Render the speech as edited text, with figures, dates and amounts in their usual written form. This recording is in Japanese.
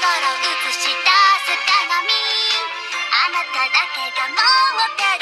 映し出す鏡、あなただけが持ってる